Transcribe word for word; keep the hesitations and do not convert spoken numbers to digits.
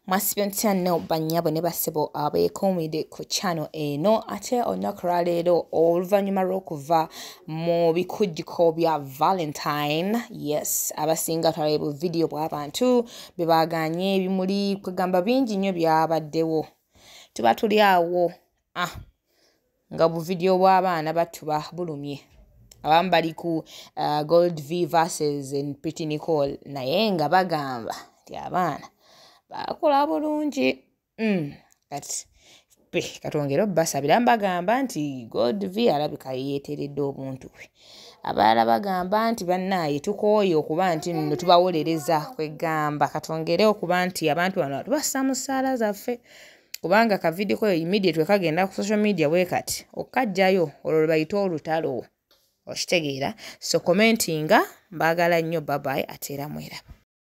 Mwasipyontia no banyabo ne basebo abeekomide ku channel eno ate olunaku lwaleero oluvannyuma lw'okuva mu bikujjuko bya Valentine. Yes, abasinga twalaba bu video bw'abantu bebaganye ebimuli kwegamba bingi nnyo byabaddewo. Tuba tuli awo ah nga bu video bw'abaana batuba bulumye. Abamu bali ku uh, Gold V versus and Pretty Nicole naye nga bagamba nti abaana bakola bulungi. Mm. Kati pe katwongera obbasabira mbagamba nti Gold V alabika yeeteredde obuntu bwe. Abalala bagamba nti bannaaye tukooye okuba nti nno tubawolereza kwegamba katwongere okuba nti abantu bano tubassa mu ssaala zaffe kubanga ka video ko immediate kagenda ku social media bwe kati okajjayo olwo bayita olutalo. Okitegeera. So commentinga mbagala nnyo, bye bye, ate era mwera.